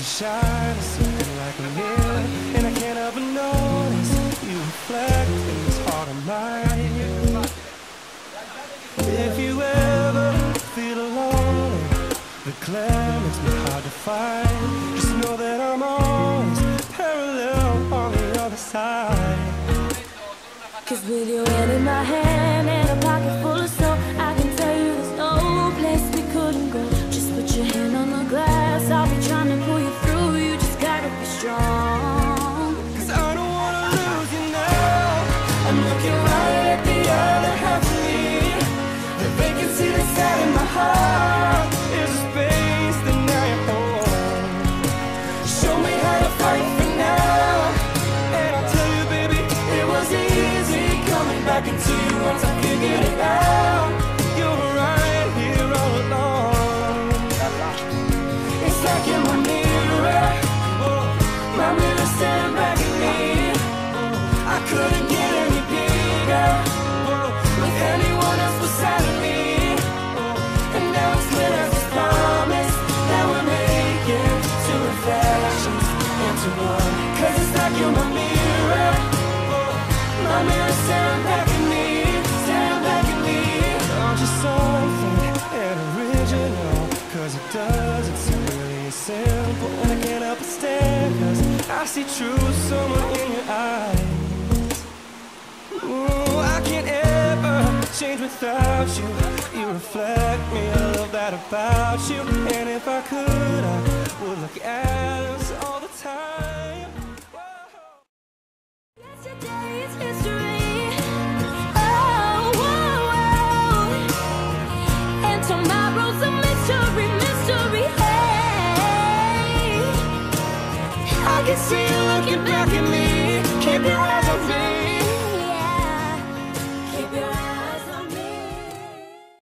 shine something like a mirror, and I can't help but notice you reflect in this heart of mine. If you ever feel alone, the glare makes me hard to find. Just know that I'm always parallel on the other side. 'Cause with your hand in my hand and a pocket full of snow, I can tell you there's no place we couldn't go. Just put your hand on the glass, I'll be trying to pull you through. You just gotta be strong. 'Cause I don't wanna lose you now. I'm looking right at the other half of me. The vacancy that's out in my heart is a space that now you're home. Show me how to fight for now, and I'll tell you, baby, it was easy coming back into you once I figured it out. You were right here all along. It's like in my mirror, my mirror staring back at me. I couldn't get any bigger with anyone else beside of me. And now it's clear as this promise that we're making two reflections into one. 'Cause it's like you're my mirror staring back at me, staring back at me. Aren't you something and original? 'Cause it does, it's really simple, and I can't help but stare, 'cause I see truth somewhere in your eyes. Ooh, I can't ever change without you. You reflect me, I love that about you. And if I could, I would look at us all the time. Yesterday is history. Oh, whoa, whoa. And tomorrow's a mystery, mystery. Hey, I can see you looking back at me.